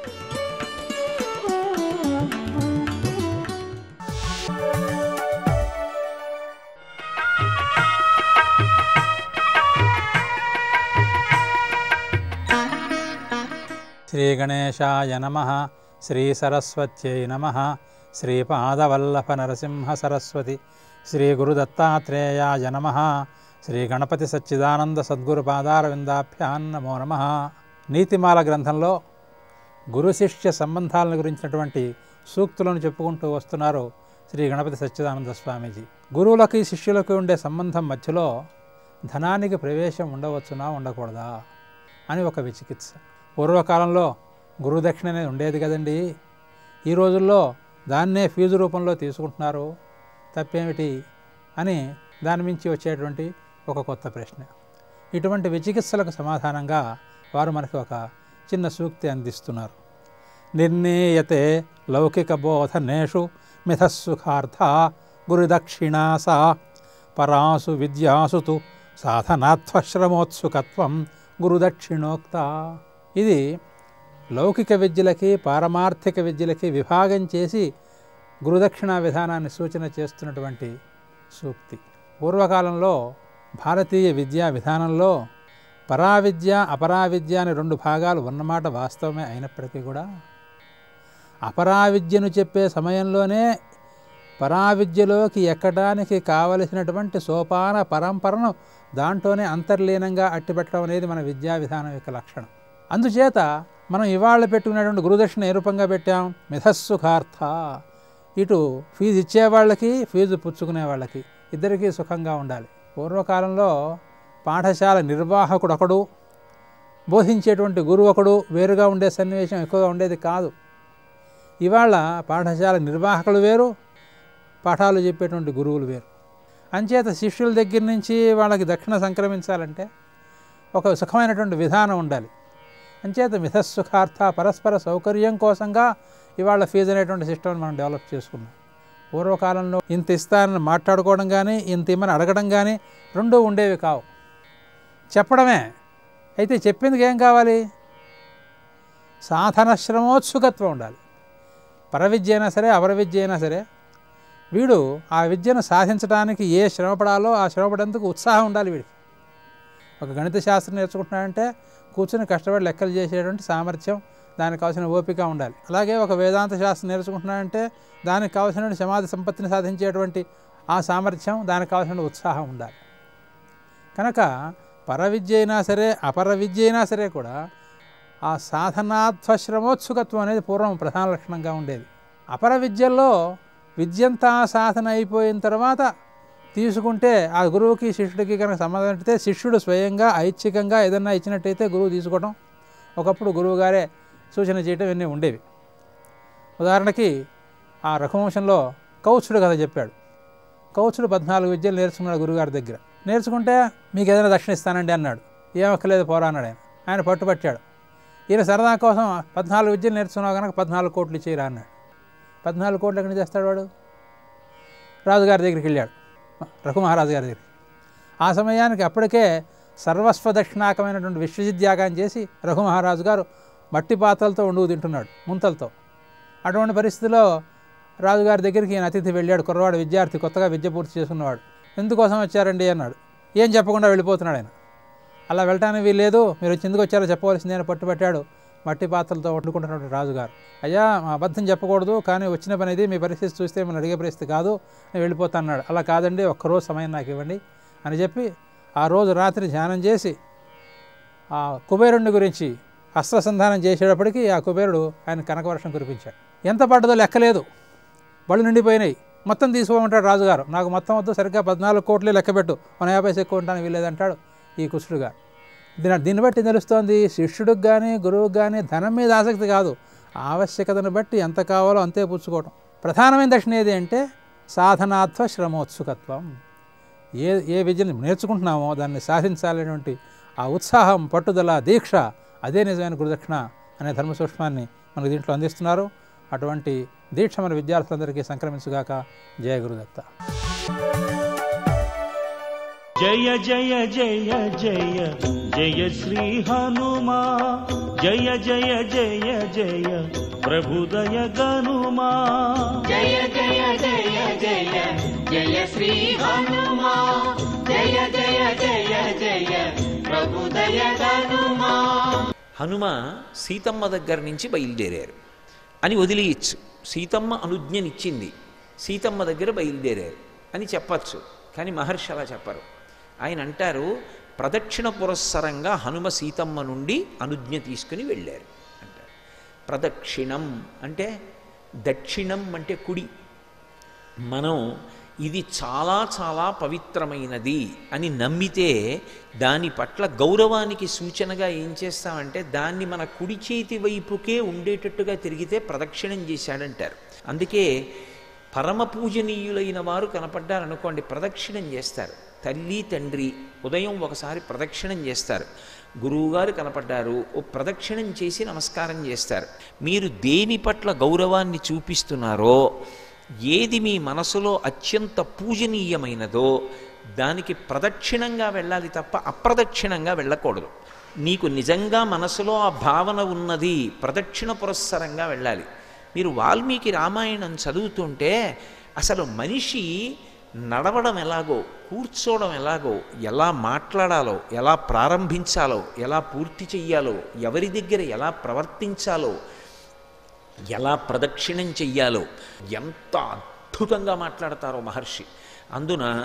శ్రీ గణేశాయ నమః. శ్రీ సరస్వత్యై నమః. శ్రీపాదవల్లభ నరసింహ సరస్వతి. శ్రీ గురుదత్తాత్రేయాయ నమః. శ్రీ గణపతి సచ్చిదానంద సద్గురు పాదారవిందాభ్యాం నమో నమః. నీతిమాల గ్రంథంలో గురు శిష్య సంబంధాలను గురించినటువంటి సూక్తులను చెప్పుకుంటూ వస్తున్నారు శ్రీ గణపతి సచ్చిదానంద స్వామీజీ. గురువులకి శిష్యులకు ఉండే సంబంధం మధ్యలో ధనానికి ప్రవేశం ఉండవచ్చునా ఉండకూడదా అని ఒక విచికిత్స. పూర్వకాలంలో గురుదక్షిణ అనేది ఉండేది కదండి. ఈ రోజుల్లో దాన్నే ఫీజు రూపంలో తీసుకుంటున్నారు. తప్పేమిటి అని దాని మించి వచ్చేటువంటి ఒక కొత్త ప్రశ్న. ఇటువంటి విచికిత్సలకు సమాధానంగా వారు మనకి ఒక చిన్న సూక్తి అందిస్తున్నారు. నిర్ణీయతే లౌకిక బోధనేషు మిథస్సుఖార్థ గురుదక్షిణా సా పరాసు విద్యాసు తు సాధనాత్వశ్రమోత్సుకత్వం గురుదక్షిణోక్త. ఇది లౌకిక విద్యలకి పారమార్థిక విద్యలకి విభాగం చేసి గురుదక్షిణా విధానాన్ని సూచన చేస్తున్నటువంటి సూక్తి. పూర్వకాలంలో భారతీయ విద్యా విధానంలో పరావిద్య అపరావిద్య అని రెండు భాగాలు ఉన్నమాట వాస్తవమే. అయినప్పటికీ కూడా అపరావిద్యను చెప్పే సమయంలోనే పరావిద్యలోకి ఎక్కడానికి కావలసినటువంటి సోపాన పరంపరను దాంట్లోనే అంతర్లీనంగా అట్టిపెట్టడం అనేది మన విద్యా విధానం యొక్క లక్షణం. అందుచేత మనం ఇవాళ పెట్టుకునేటువంటి గురుదక్షిణ ఏ రూపంగా పెట్టాం? మిథస్సుఖార్థ. ఇటు ఫీజు ఇచ్చేవాళ్ళకి ఫీజు పుచ్చుకునే వాళ్ళకి ఇద్దరికీ సుఖంగా ఉండాలి. పూర్వకాలంలో పాఠశాల నిర్వాహకుడు ఒకడు, బోధించేటువంటి గురువు ఒకడు వేరుగా ఉండే సన్నివేశం ఎక్కువగా ఉండేది కాదు. ఇవాళ పాఠశాల నిర్వాహకులు వేరు, పాఠాలు చెప్పేటువంటి గురువులు వేరు. అంచేత శిష్యుల దగ్గర నుంచి వాళ్ళకి దక్షిణ సంక్రమించాలంటే ఒక సుఖమైనటువంటి విధానం ఉండాలి. అంచేత మిథస్సుఖార్థ, పరస్పర సౌకర్యం కోసంగా ఇవాళ ఫీజు అనేటువంటి సిస్టమ్ని మనం డెవలప్ చేసుకున్నాం. పూర్వకాలంలో ఇంత ఇస్తానని మాట్లాడుకోవడం కానీ, ఇంత ఇమ్మని అడగడం కానీ రెండూ ఉండేవి కావు. చెప్పడమే. అయితే చెప్పిందికి ఏం కావాలి? సాధన శ్రమోత్సుకత్వం ఉండాలి. పరవిద్య అయినా సరే, అపర విద్య అయినా సరే, వీడు ఆ విద్యను సాధించడానికి ఏ శ్రమపడాలో ఆ శ్రమపడేందుకు ఉత్సాహం ఉండాలి వీడికి. ఒక గణిత శాస్త్రం నేర్చుకుంటున్నాడంటే కూర్చుని కష్టపడి లెక్కలు చేసేటువంటి సామర్థ్యం, దానికి కావాల్సిన ఓపిక ఉండాలి. అలాగే ఒక వేదాంత శాస్త్రం నేర్చుకుంటున్నాడంటే దానికి కావాల్సిన సమాధి సంపత్తిని సాధించేటువంటి ఆ సామర్థ్యం, దానికి కావాల్సిన ఉత్సాహం ఉండాలి. కనుక పరవిద్య అయినా సరే, అపర విద్య అయినా సరే కూడా ఆ సాధనాత్వ శ్రమోత్సుకత్వం అనేది పూర్వం ప్రధాన లక్షణంగా ఉండేది. అపర విద్యల్లో విద్యంతా సాధన అయిపోయిన తర్వాత తీసుకుంటే ఆ గురువుకి శిష్యుడికి కనుక సంబంధం అయితే శిష్యుడు స్వయంగా ఐచ్ఛికంగా ఏదన్నా ఇచ్చినట్టయితే గురువు తీసుకోవడం, ఒకప్పుడు గురువుగారే సూచన చేయటం ఇవన్నీ ఉండేవి. ఉదాహరణకి ఆ రఘువంశంలో కౌత్సుడు కథ చెప్పాడు. కౌత్సుడు పద్నాలుగు విద్యలు నేర్చుకున్నాడు గురువుగారి దగ్గర. నేర్చుకుంటే మీకు ఏదైనా దక్షిణ ఇస్తానండి అన్నాడు. ఏమక్కలేదు పోరా అన్నాడు ఆయన. ఆయన పట్టుపట్టాడు. ఈయన సరదా కోసం పద్నాలుగు విద్యలు నేర్చుకున్నావు కనుక పద్నాలుగు కోట్లు ఇచ్చేయరా అన్నాడు. పద్నాలుగు కోట్లు ఎక్కడి నుంచి చేస్తాడు వాడు? రాజుగారి దగ్గరికి వెళ్ళాడు, రఘుమహారాజు గారి దగ్గరికి. ఆ సమయానికి అప్పటికే సర్వస్వ దక్షిణాకమైనటువంటి విశ్వజిద్యాగం చేసి రఘుమహారాజు గారు మట్టి పాత్రలతో వండుకు తింటున్నాడు, ముంతలతో. అటువంటి పరిస్థితిలో రాజుగారి దగ్గరికి ఈయన అతిథి వెళ్ళాడు. కుర్రవాడు విద్యార్థి, కొత్తగా విద్య పూర్తి చేసుకున్నవాడు. ఎందుకోసం వచ్చారండి అన్నాడు. ఏం చెప్పకుండా వెళ్ళిపోతున్నాడు ఆయన. అలా వెళ్ళటానికి వీల్లేదు, మీరు వచ్చి ఎందుకు వచ్చారో చెప్పవలసింది అని పట్టుబట్టాడు. మట్టి పాత్రలతో వండుకుంటున్నాడు రాజుగారు. అయ్యా మా అబద్ధం చెప్పకూడదు, కానీ వచ్చిన పని ఇది, మీ పరిస్థితి చూస్తే మనం అడిగే పరిస్థితి కాదు, నేను వెళ్ళిపోతా అన్నాడు. అలా కాదండి, ఒక్కరోజు సమయం నాకు ఇవ్వండి అని చెప్పి ఆ రోజు రాత్రి ధ్యానం చేసి ఆ కుబేరుణ్ణి గురించి అస్త్రసంధానం చేసేటప్పటికీ ఆ కుబేరుడు ఆయన కనకవర్షం కురిపించాడు. ఎంత పడ్డదో లెక్కలేదు, బళ్ళు నిండిపోయినాయి. మొత్తం తీసుకోమంటాడు రాజుగారు. నాకు మొత్తం వద్దు, సరిగ్గా పద్నాలుగు కోట్లే లెక్కపెట్టు, మన యాభై ఎక్కువ ఉంటాను వీల్లేదంటాడు ఈ కుష్ఠుడు గారు. దీని దీన్ని బట్టి తెలుస్తోంది శిష్యుడికి కానీ గురువుకి కానీ ధనం మీద ఆసక్తి కాదు, ఆవశ్యకతను బట్టి ఎంత కావాలో అంతే పుచ్చుకోవడం. ప్రధానమైన దక్షిణ ఏది అంటే సాధనాత్వ శ్రమోత్సుకత్వం. ఏ ఏ విద్యను నేర్చుకుంటున్నామో దాన్ని సాధించాలనేటువంటి ఆ ఉత్సాహం, పట్టుదల, దీక్ష, అదే నిజమైన గురుదక్షిణ అనే ధర్మ సూక్ష్మాన్ని మనకు దీంట్లో అందిస్తున్నారు. అటువంటి దీక్ష మన విద్యార్థులందరికీ సంక్రమించుగాక. జయ గురుదత్త. జయ జయ జయ జయ జయ శ్రీ హనుమా, జయ జయ జయ జయ ప్రభుదయ గనుమా. జయ జయ జయ జయ జయ శ్రీ హనుమా, జయ జయ జయ జయ ప్రభుదయ గనుమా. హనుమ సీతమ్మ దగ్గర నుంచి బయలుదేరారు అని వదిలేయచ్చు. సీతమ్మ అనుజ్ఞనిచ్చింది, సీతమ్మ దగ్గర బయలుదేరారు అని చెప్పచ్చు. కానీ మహర్షి అలా చెప్పరు. ఆయన అంటారు ప్రదక్షిణ పురస్సరంగా హనుమ సీతమ్మ నుండి అనుజ్ఞ తీసుకుని వెళ్ళారు అంటారు. ప్రదక్షిణం అంటే దక్షిణం అంటే కుడి. మనం ఇది చాలా చాలా పవిత్రమైనది అని నమ్మితే దాని పట్ల గౌరవానికి సూచనగా ఏం చేస్తామంటే దాన్ని మన కుడి చేతి వైపుకే ఉండేటట్టుగా తిరిగితే ప్రదక్షిణం చేశాడంటారు. అందుకే పరమ పూజనీయులైన వారు కనపడ్డారనుకోండి ప్రదక్షిణం చేస్తారు. తల్లి తండ్రి ఉదయం ఒకసారి ప్రదక్షిణం చేస్తారు. గురువుగారు కనపడ్డారు, ఓ ప్రదక్షిణం చేసి నమస్కారం చేస్తారు. మీరు దేని పట్ల గౌరవాన్ని చూపిస్తున్నారో, ఏది మీ మనసులో అత్యంత పూజనీయమైనదో దానికి ప్రదక్షిణంగా వెళ్ళాలి తప్ప అప్రదక్షిణంగా వెళ్ళకూడదు. నీకు నిజంగా మనసులో ఆ భావన ఉన్నది, ప్రదక్షిణ పురస్సరంగా వెళ్ళాలి. మీరు వాల్మీకి రామాయణం చదువుతుంటే అసలు మనిషి నడవడం ఎలాగో, కూర్చోవడం ఎలాగో, ఎలా మాట్లాడాలో, ఎలా ప్రారంభించాలో, ఎలా పూర్తి చెయ్యాలో, ఎవరి దగ్గర ఎలా ప్రవర్తించాలో, ఎలా ప్రదక్షిణం చెయ్యాలో ఎంత అద్భుతంగా మాట్లాడతారో మహర్షి. అందున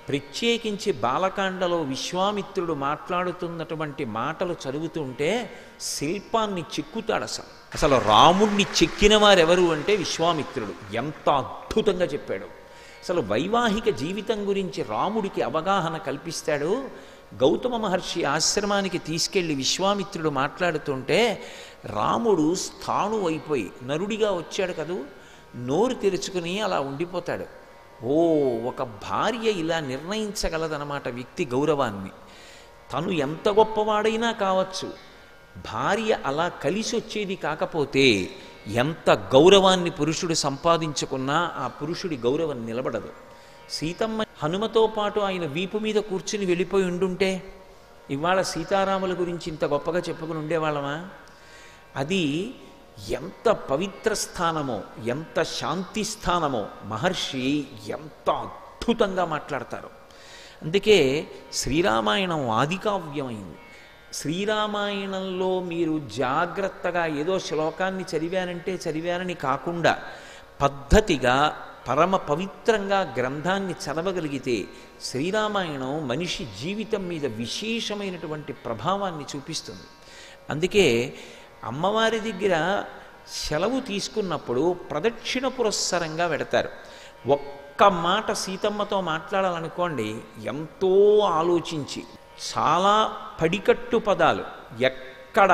ప్రత్యేకించి బాలకాండలో విశ్వామిత్రుడు మాట్లాడుతున్నటువంటి మాటలు చదువుతుంటే శిల్పాన్ని చెక్కుతాడు. అసలు అసలు రాముణ్ణి చెక్కిన వారెవరు అంటే విశ్వామిత్రుడు. ఎంత అద్భుతంగా చెప్పాడు. అసలు వైవాహిక జీవితం గురించి రాముడికి అవగాహన కల్పిస్తాడు. గౌతమ మహర్షి ఆశ్రమానికి తీసుకెళ్లి విశ్వామిత్రుడు మాట్లాడుతుంటే రాముడు స్థాణు అయిపోయి నరుడిగా వచ్చాడు కదూ, నోరు తెరుచుకుని అలా ఉండిపోతాడు. ఓ, ఒక భార్య ఇలా నిర్ణయించగలదన్నమాట వ్యక్తి గౌరవాన్ని. తను ఎంత గొప్పవాడైనా కావచ్చు, భార్య అలా కలిసి వచ్చేది కాకపోతే ఎంత గౌరవాన్ని పురుషుడు సంపాదించుకున్నా ఆ పురుషుడి గౌరవం నిలబడదు. సీతమ్మ హనుమతో పాటు ఆయన వీపు మీద కూర్చుని వెళ్ళిపోయి ఉండుంటే ఇవాళ సీతారాముల గురించి ఇంత గొప్పగా చెప్పుకుని ఉండేవాళ్ళమా? అది ఎంత పవిత్ర స్థానమో, ఎంత శాంతి స్థానమో. మహర్షి ఎంత అద్భుతంగా మాట్లాడతారు. అందుకే శ్రీరామాయణం ఆదికావ్యమైంది. శ్రీరామాయణంలో మీరు జాగ్రత్తగా ఏదో శ్లోకాన్ని చదివానంటే చదివానని కాకుండా పద్ధతిగా పరమ పవిత్రంగా గ్రంథాన్ని చదవగలిగితే శ్రీరామాయణం మనిషి జీవితం మీద విశేషమైనటువంటి ప్రభావాన్ని చూపిస్తుంది. అందుకే అమ్మవారి దగ్గర సెలవు తీసుకున్నప్పుడు ప్రదక్షిణ పురస్సరంగా వెడతారు. ఒక్క మాట సీతమ్మతో మాట్లాడాలనుకోండి, ఎంతో ఆలోచించి చాలా పడికట్టు పదాలు, ఎక్కడ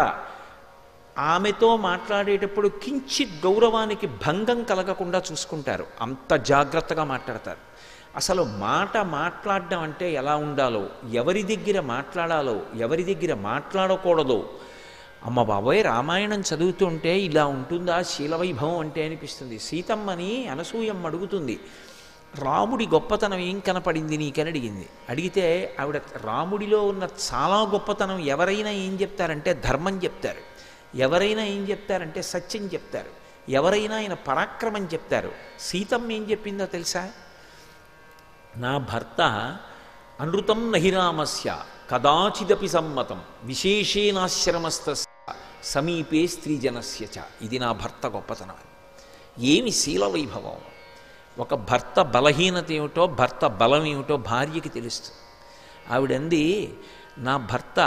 ఆమెతో మాట్లాడేటప్పుడు కించిత్ గౌరవానికి భంగం కలగకుండా చూసుకుంటారు. అంత జాగ్రత్తగా మాట్లాడతారు. అసలు మాట మాట్లాడడం అంటే ఎలా ఉండాలో, ఎవరి దగ్గర మాట్లాడాలో, ఎవరి దగ్గర మాట్లాడకూడదో. అమ్మ బాబోయ్, రామాయణం చదువుతుంటే ఇలా ఉంటుందా శీలవైభవం అంటే అనిపిస్తుంది. సీతమ్మని అనసూయమ్మ అడుగుతుంది, రాముడి గొప్పతనం ఏం కనపడింది నీకని అడిగింది. అడిగితే ఆవిడ రాముడిలో ఉన్న చాలా గొప్పతనం ఎవరైనా ఏం చెప్తారంటే ధర్మం చెప్తారు, ఎవరైనా ఏం చెప్తారంటే సత్యం చెప్తారు, ఎవరైనా ఆయన పరాక్రమం చెప్తారు. సీతమ్మ ఏం చెప్పిందో తెలుసా? నా భర్త అనృతం నహిరామస్య కదాచిదపి సమ్మతం విశేషేనాశ్రమస్తస్య సమీపే స్త్రీజనస్య చ. ఇది నా భర్త గొప్పతనం. ఏమి శీల వైభవం! ఒక భర్త బలహీనత ఏమిటో, భర్త బలం ఏమిటో భార్యకి తెలుస్తుంది. ఆవిడంది, నా భర్త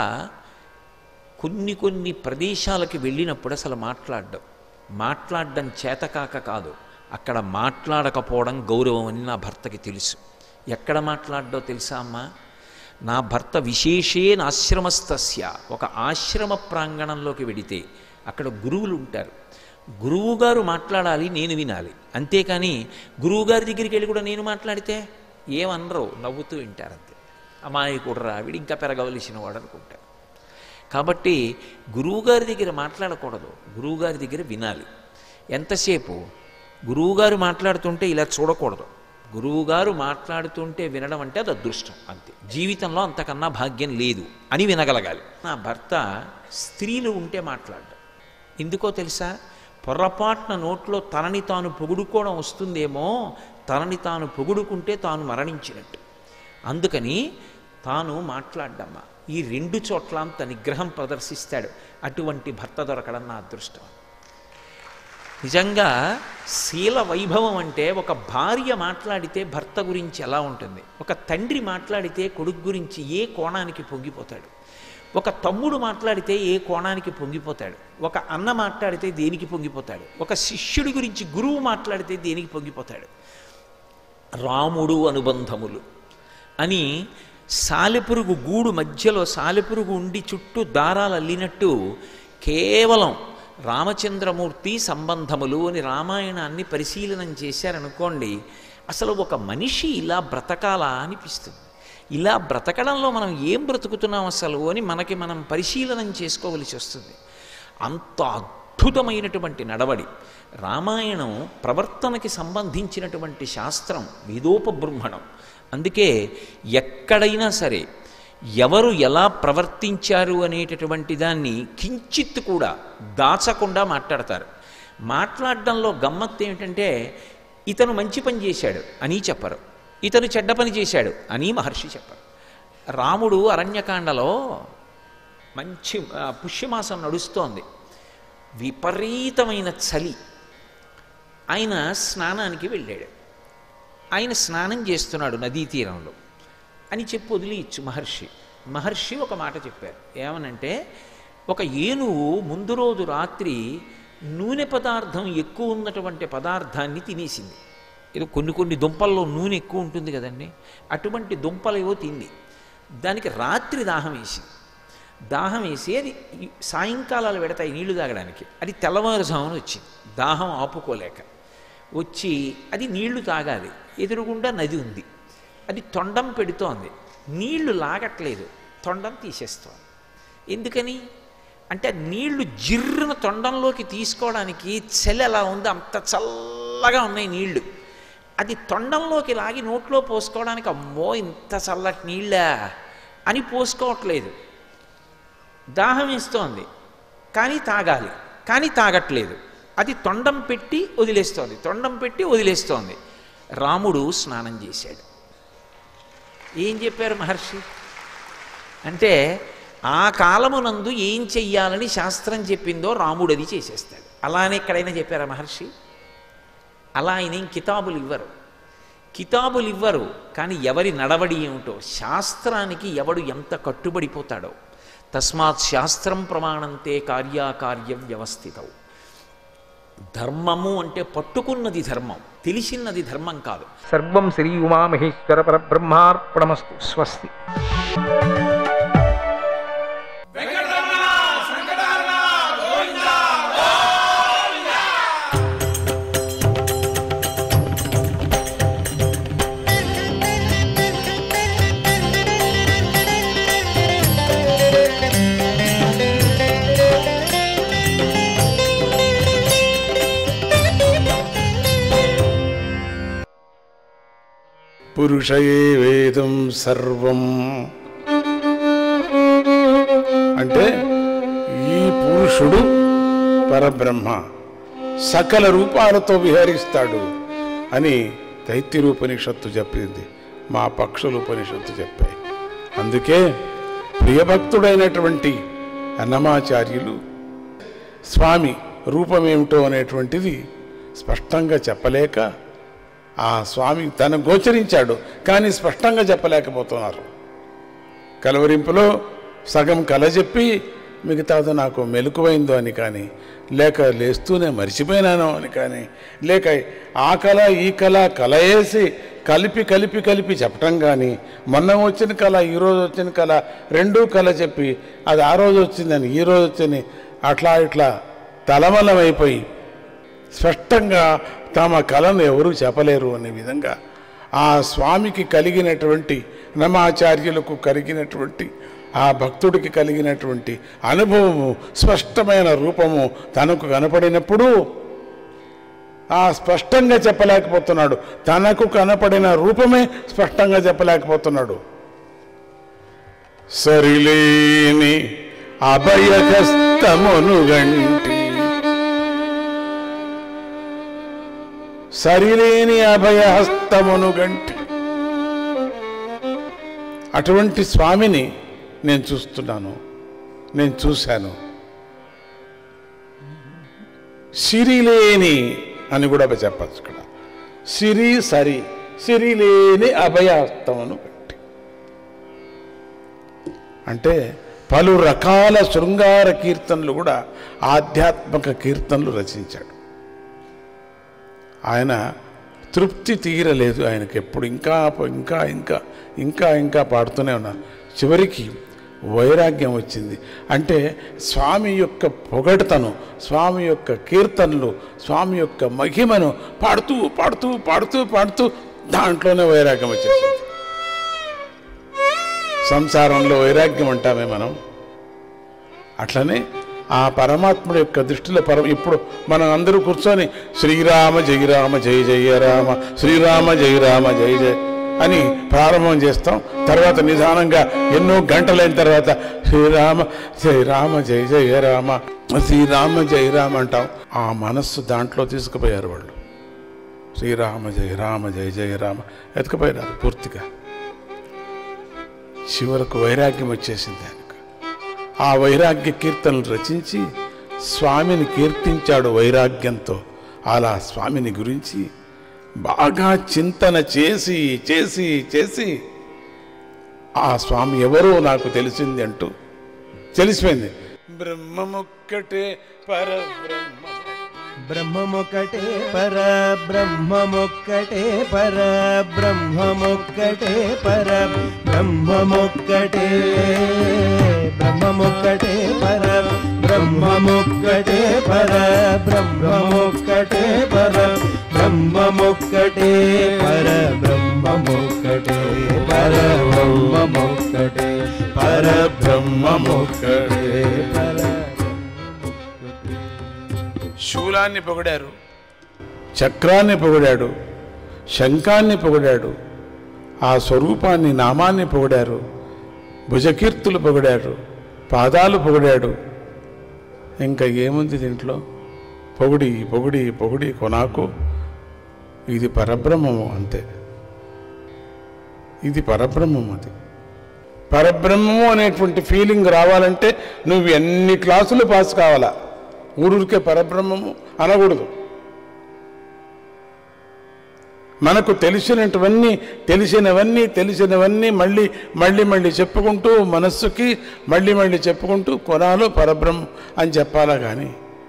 కొన్ని కొన్ని ప్రదేశాలకు వెళ్ళినప్పుడు అసలు మాట్లాడడం మాట్లాడడం చేతకాక కాదు, అక్కడ మాట్లాడకపోవడం గౌరవం అని నా భర్తకి తెలుసు. ఎక్కడ మాట్లాడ్డో తెలుసా అమ్మా? నా భర్త విశేషేన ఆశ్రమస్తస్య, ఒక ఆశ్రమ ప్రాంగణంలోకి వెడితే అక్కడ గురువులు ఉంటారు. గురువుగారు మాట్లాడాలి, నేను వినాలి. అంతేకాని గురువుగారి దగ్గరికి వెళ్ళి కూడా నేను మాట్లాడితే ఏమనరు, నవ్వుతూ వింటారంతే. అమాయకుడురా వీడు, ఇంకా పెరగవలసిన వాడు అనుకుంటారు. కాబట్టి గురువుగారి దగ్గర మాట్లాడకూడదు, గురువుగారి దగ్గర వినాలి. ఎంతసేపు గురువుగారు మాట్లాడుతుంటే ఇలా చూడకూడదు. గురువుగారు మాట్లాడుతుంటే వినడం అంటే అది అదృష్టం, అంతే. జీవితంలో అంతకన్నా భాగ్యం లేదు అని వినగలగాలి. నా భర్త స్త్రీలు ఉంటే మాట్లాడడం ఎందుకో తెలుసా? పొరపాటున నోట్లో తనని తాను పొగుడుకోవడం వస్తుందేమో, తనని తాను పొగుడుకుంటే తాను మరణించినట్టు. అందుకని తాను మాట్లాడ్డమ్మా. ఈ రెండు చోట్ల అంత నిగ్రహం ప్రదర్శిస్తాడు. అటువంటి భర్త దొరకడం నా అదృష్టం. నిజంగా శీల వైభవం అంటే ఒక భార్య మాట్లాడితే భర్త గురించి ఎలా ఉంటుంది, ఒక తండ్రి మాట్లాడితే కొడుకు గురించి ఏ కోణానికి పొంగిపోతాడు, ఒక తమ్ముడు మాట్లాడితే ఏ కోణానికి పొంగిపోతాడు, ఒక అన్న మాట్లాడితే దేనికి పొంగిపోతాడు, ఒక శిష్యుడి గురించి గురువు మాట్లాడితే దేనికి పొంగిపోతాడు. రాముడు అనుబంధములు అని సాలెపురుగు గూడు మధ్యలో సాలెపురుగు ఉండి చుట్టూ దారాలు అల్లినట్టు కేవలం రామచంద్రమూర్తి సంబంధములు అని రామాయణాన్ని పరిశీలనం చేశారనుకోండి, అసలు ఒక మనిషి ఇలా బ్రతకాలా అనిపిస్తుంది. ఇలా బ్రతకడంలో మనం ఏం బ్రతుకుతున్నాం అసలు అని మనకి మనం పరిశీలనం చేసుకోవలసి వస్తుంది. అంత అద్భుతమైనటువంటి నడవడి. రామాయణం ప్రవర్తనకి సంబంధించినటువంటి శాస్త్రం, వేదోపబృంహణం. అందుకే ఎక్కడైనా సరే ఎవరు ఎలా ప్రవర్తించారు అనేటటువంటి దాన్ని కించిత్ కూడా దాచకుండా మాట్లాడతారు. మాట్లాడడంలో గమ్మత్తు ఏమిటంటే, ఇతను మంచి పని చేశాడు అని చెప్పరు, ఇతను చెడ్డ పని చేశాడు అని మహర్షి చెప్పరు. రాముడు అరణ్యకాండలో మంచి పుష్యమాసం నడుస్తోంది, విపరీతమైన చలి. ఆయన స్నానానికి వెళ్ళాడు. ఆయన స్నానం చేస్తున్నాడు నదీ తీరంలో. అని చెప్పి వదిలియచ్చు మహర్షి. మహర్షి ఒక మాట చెప్పారు, ఏమనంటే ఒక ఏనుగు ముందు రోజు రాత్రి నూనె పదార్థం ఎక్కువ ఉన్నటువంటి పదార్థాన్ని తినేసింది. ఏదో కొన్ని కొన్ని దుంపల్లో నూనె ఎక్కువ ఉంటుంది కదండి, అటువంటి దుంపలేవో తింది. దానికి రాత్రి దాహం వేసింది. దాహం వేసి అది సాయంకాలాలు పెడతాయి నీళ్లు తాగడానికి. అది తెల్లవారుజామున వచ్చింది దాహం ఆపుకోలేక. వచ్చి అది నీళ్లు తాగాలి, ఎదురుగుండా నది ఉంది. అది తొండం పెడుతోంది, నీళ్లు లాగట్లేదు, తొండం తీసేస్తోంది. ఎందుకని అంటే నీళ్లు జిర్రున తొండంలోకి తీసుకోవడానికి చలి ఎలా ఉంది, అంత చల్లగా ఉన్నాయి నీళ్లు. అది తొండంలోకి లాగి నోట్లో పోసుకోవడానికి అమ్మో ఇంత చల్లటి నీళ్ళా అని పోసుకోవట్లేదు. దాహం వేస్తోంది కానీ తాగాలి, కానీ తాగట్లేదు. అది తొండం పెట్టి వదిలేస్తోంది, తొండం పెట్టి వదిలేస్తోంది. రాముడు స్నానం చేశాడు. ఏం చెప్పారు మహర్షి అంటే, ఆ కాలమునందు ఏం చెయ్యాలని శాస్త్రం చెప్పిందో రాముడు అది చేసేస్తాడు. అలానే ఎక్కడైనా చెప్పారా మహర్షి? అలా ఆయన ఏం కితాబులు ఇవ్వరు, కితాబులు ఇవ్వరు. కానీ ఎవరి నడవడి ఏమిటో, శాస్త్రానికి ఎవడు ఎంత కట్టుబడిపోతాడో. తస్మాత్ శాస్త్రం ప్రమాణంతే కార్యాకార్య వ్యవస్థితవు. ధర్మము అంటే పట్టుకున్నది ధర్మం, తెలిసినది ధర్మం కాదు. సర్వం శ్రీ ఉమామహేశ్వర పరబ్రహ్మార్పణమస్తు. స్వస్తి. పురుషయే వేదం సర్వం అంటే ఈ పురుషుడు పరబ్రహ్మ సకల రూపాలతో విహరిస్తాడు అని తైత్తిరీయోపనిషత్తు చెప్పింది, మా పక్షుల ఉపనిషత్తు చెప్పాయి. అందుకే ప్రియభక్తుడైనటువంటి అన్నమాచార్యులు స్వామి రూపమేమిటో అనేటువంటిది స్పష్టంగా చెప్పలేక, ఆ స్వామి తను గోచరించాడు కానీ స్పష్టంగా చెప్పలేకపోతున్నారు. కలవరింపులో సగం కల చెప్పి మిగతాది నాకు మెలకువైందో అని కానీ, లేక లేస్తూనే మర్చిపోయినాను అని కానీ, లేక ఆ కళ ఈ కళ కల వేసి కలిపి కలిపి కలిపి చెప్పటం కానీ, మొన్న వచ్చిన కళ ఈరోజు వచ్చిన కళ రెండూ కళ చెప్పి అది ఆ రోజు వచ్చిందని ఈ రోజు వచ్చింది అట్లా ఇట్లా తలమలమైపోయి స్పష్టంగా తమ కళను ఎవరూ చెప్పలేరు అనే విధంగా ఆ స్వామికి కలిగినటువంటి నమాచార్యులకు కలిగినటువంటి ఆ భక్తుడికి కలిగినటువంటి అనుభవము, స్పష్టమైన రూపము తనకు కనపడినప్పుడు ఆ స్పష్టంగా చెప్పలేకపోతున్నాడు. తనకు కనపడిన రూపమే స్పష్టంగా చెప్పలేకపోతున్నాడు. సరిలేని అభయహస్తమును గంటి, సరిలేని అభయహస్తమును గంటి, అటువంటి స్వామిని నేను చూస్తున్నాను, నేను చూశాను. సిరిలేని అని కూడా చెప్పచ్చు ఇక్కడ. సిరి సరి, సిరిలేని అభయహస్తమును గంటి అంటే పలు రకాల శృంగార కీర్తనలు కూడా ఆధ్యాత్మిక కీర్తనలు రచించాడు. ఆయన తృప్తి తీరలేదు ఆయనకి, ఎప్పుడు ఇంకా ఇంకా ఇంకా ఇంకా ఇంకా పాడుతూనే ఉన్నారు. చివరికి వైరాగ్యం వచ్చింది. అంటే స్వామి యొక్క పొగడ్తను, స్వామి యొక్క కీర్తనలు, స్వామి యొక్క మహిమను పాడుతూ పాడుతూ పాడుతూ పాడుతూ దాంట్లోనే వైరాగ్యం వచ్చేసింది. సంసారంలో వైరాగ్యం అంటామే మనం. అట్లనే ఆ పరమాత్ముడి యొక్క దృష్టిలో పరమ ఇప్పుడు మనం అందరూ కూర్చొని శ్రీరామ జయ రామ జయ జయ రామ, శ్రీరామ జయ రామ జయ జయ అని ప్రారంభం చేస్తాం. తర్వాత నిదానంగా ఎన్నో గంటలైన తర్వాత శ్రీరామ జయ రామ జయ జయ రామ, శ్రీరామ జయ రామ అంటాం. ఆ మనస్సు దాంట్లో తీసుకుపోయారు వాళ్ళు. శ్రీరామ జయ రామ జయ జయ రామ ఎత్తుకుపోయినారు పూర్తిగా. చివరకు వైరాగ్యం వచ్చేసింది ఆయనకు. ఆ వైరాగ్య కీర్తనలు రచించి స్వామిని కీర్తించాడు వైరాగ్యంతో. అలా స్వామిని గురించి బాగా చింతన చేసి చేసి చేసి ఆ స్వామి ఎవరో నాకు తెలిసింది అంటూ తెలిసిపోయింది. బ్రహ్మమొక్కటే పరబ్రహ్మ, బ్రహ్మమొక్కటే పర బ్రహ్మమొక్కటే పర బ్రహ్మమొక్కటే పర బ్రహ్మమొక్కటే బ్రహ్మమొక్కటే పర బ్రహ్మమొక్కటే పర బ్రహ్మమొక్కటే పర బ్రహ్మమొక్కటే పర బ్రహ్మమొక్కటే పర బ్రహ్మమొక్కటే పర బ్రహ్మమొక్కటే పర. శూలాన్ని పొగిడారు, చక్రాన్ని పొగిడాడు, శంఖాన్ని పొగిడాడు, ఆ స్వరూపాన్ని నామాన్ని పొగిడారు, భుజకీర్తులు పొగిడారు, పాదాలు పొగిడాడు. ఇంకా ఏముంది దీంట్లో? పొగిడి పొగిడి పొగిడి కొనాకు. ఇది పరబ్రహ్మము, అంతే. ఇది పరబ్రహ్మము. అది పరబ్రహ్మము అనేటువంటి ఫీలింగ్ రావాలంటే నువ్వు ఎన్ని క్లాసులు పాస్ కావాలా. ఊరికే పరబ్రహ్మము అనకూడదు. మనకు తెలిసినటువన్నీ తెలిసినవన్నీ తెలిసినవన్నీ మళ్ళీ మళ్ళీ మళ్ళీ చెప్పుకుంటూ మనస్సుకి మళ్ళీ మళ్ళీ చెప్పుకుంటూ కొనాలో పరబ్రహ్మం అని చెప్పాలా. కానీ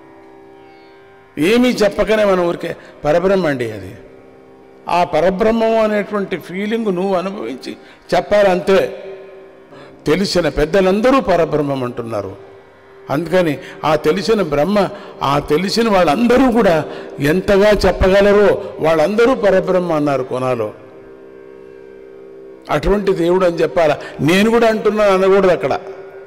ఏమీ చెప్పకనే మన ఊరికే పరబ్రహ్మ అండి అది. ఆ పరబ్రహ్మం అనేటువంటి ఫీలింగ్ నువ్వు అనుభవించి చెప్పాలంతే. తెలిసిన పెద్దలందరూ పరబ్రహ్మం అంటున్నారు. అందుకని ఆ తెలిసిన బ్రహ్మ, ఆ తెలిసిన వాళ్ళందరూ కూడా ఎంతగా చెప్పగలరో వాళ్ళందరూ పరబ్రహ్మ అన్నారు కొనాలో. అటువంటి దేవుడు అని చెప్పాలా. నేను కూడా అంటున్నాను అనకూడదు. అక్కడ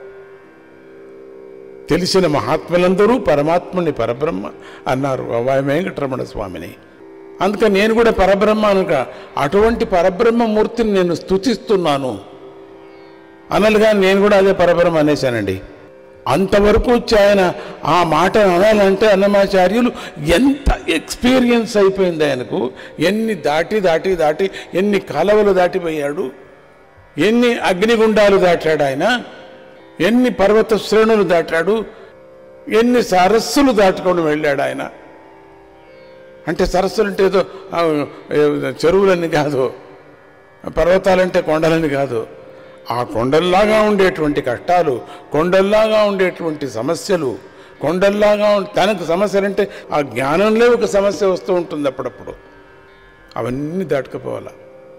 తెలిసిన మహాత్ములందరూ పరమాత్ముని పరబ్రహ్మ అన్నారు వెంకటరమణ స్వామిని. అందుకని నేను కూడా పరబ్రహ్మ అనక అటువంటి పరబ్రహ్మమూర్తిని నేను స్తుతిస్తున్నాను అనలుగా నేను కూడా అదే పరబ్రహ్మ అనేశానండి. అంతవరకు వచ్చి ఆయన ఆ మాట అనాలంటే అన్నమాచార్యులు ఎంత ఎక్స్పీరియన్స్ అయిపోయింది ఆయనకు. ఎన్ని దాటి దాటి దాటి ఎన్ని కాలవలు దాటిపోయాడు, ఎన్ని అగ్నిగుండాలు దాటాడు ఆయన, ఎన్ని పర్వత శ్రేణులు దాటాడు, ఎన్ని సరస్సులు దాటుకొని వెళ్ళాడు ఆయన. అంటే సరస్సులు అంటే ఏదో చెరువులని కాదు, పర్వతాలంటే కొండలని కాదు. ఆ కొండల్లాగా ఉండేటువంటి కష్టాలు, కొండల్లాగా ఉండేటువంటి సమస్యలు, కొండల్లాగా తనకు సమస్యలంటే ఆ జ్ఞానంలో ఒక సమస్య వస్తూ ఉంటుంది అప్పుడప్పుడు. అవన్నీ దాటుకుపోవాలి.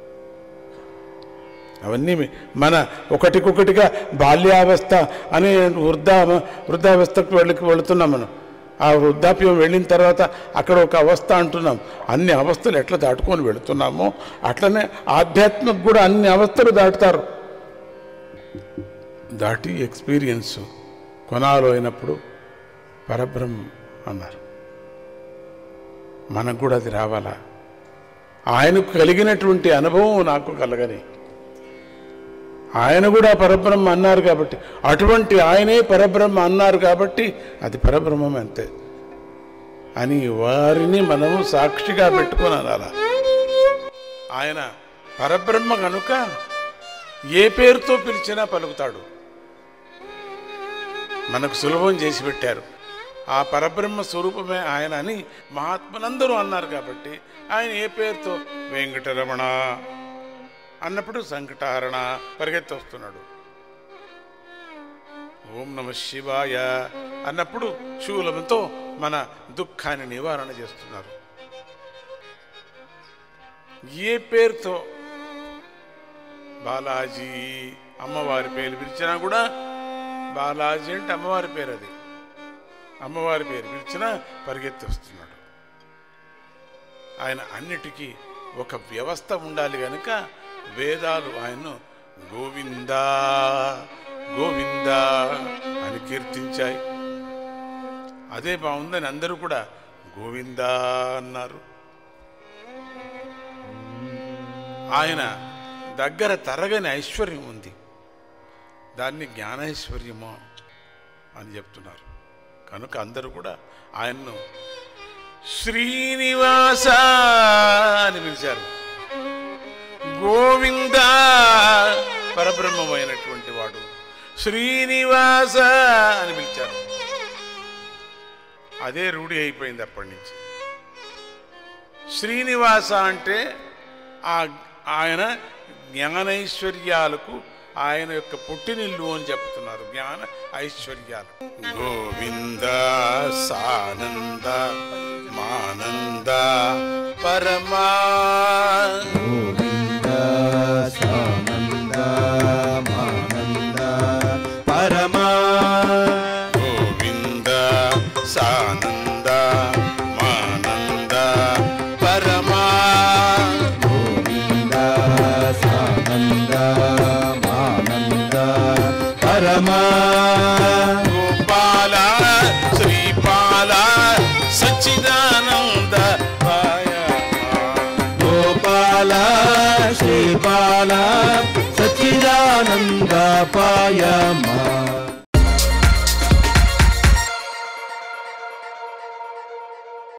అవన్నీ మన ఒకటికొకటిగా బాల్యావస్థ అనే వృద్ధా వృద్ధావస్థకు వెళ్ళి వెళుతున్నాం మనం. ఆ వృద్ధాప్యం వెళ్ళిన తర్వాత అక్కడ ఒక అవస్థ అంటున్నాం. అన్ని అవస్థలు ఎట్లా దాటుకొని వెళుతున్నామో అట్లనే ఆధ్యాత్మిక కూడా అన్ని అవస్థలు దాటుతారు. దాటి ఎక్స్పీరియన్స్ కొనాలో అయినప్పుడు పరబ్రహ్మం అన్నారు. మనకు కూడా అది రావాలా. ఆయనకు కలిగినటువంటి అనుభవం నాకు కలగని, ఆయన కూడా పరబ్రహ్మ అన్నారు కాబట్టి, అటువంటి ఆయనే పరబ్రహ్మ అన్నారు కాబట్టి అది పరబ్రహ్మం అంతే అని వారిని మనము సాక్షిగా పెట్టుకొని అనాలా. ఆయన పరబ్రహ్మ కనుక ఏ పేరుతో పిలిచినా పలుకుతాడు. మనకు సులభం చేసి పెట్టారు. ఆ పరబ్రహ్మ స్వరూపమే ఆయన అని మహాత్ములందరూ అన్నారు కాబట్టి ఆయన ఏ పేరుతో వెంకటరమణ అన్నప్పుడు సంకటహరణ పరిగెత్తి వస్తున్నాడు. ఓం నమ శివాయ అన్నప్పుడు శూలంతో మన దుఃఖాన్ని నివారణ చేస్తున్నారు. ఏ పేరుతో బాలాజీ అమ్మవారి పేరు పిలిచినా కూడా, బాలాజీ అంటే అమ్మవారి పేరు, అది అమ్మవారి పేరు పిలిచినా పరిగెత్తి వస్తున్నాడు. ఆయన అన్నిటికీ ఒక వ్యవస్థ ఉండాలి కనుక వేదాలు ఆయన్ను గోవిందా గోవిందా అని కీర్తించాయి. అదే బాగుందని అందరూ కూడా గోవిందా అన్నారు. ఆయన దగ్గర తరగని ఐశ్వర్యం ఉంది. దాన్ని జ్ఞానైశ్వర్యమో అని చెప్తున్నారు. కనుక అందరూ కూడా ఆయన్ను శ్రీనివాస అని పిలిచారు. గోవింద పరబ్రహ్మమైనటువంటి వాడు శ్రీనివాస అని పిలిచారు. అదే రూఢి అయిపోయింది అప్పటి నుంచి. శ్రీనివాస అంటే ఆ ఆయన జ్ఞానైశ్వర్యాలకు ఆయన యొక్క పుట్టినిల్లు అని చెప్తున్నారు జ్ఞాన ఐశ్వర్యాలు. గోవింద సానంద మానంద పరమా గోవింద సానంద మానంద పరమా గోవింద సానంద మానంద పరమా గోవింద సానంద మానంద పరమా గోపాల శ్రీపాల సచ్చిదానంద గోపాల శ్రీపాల సచ్చిదానంద పాయ మా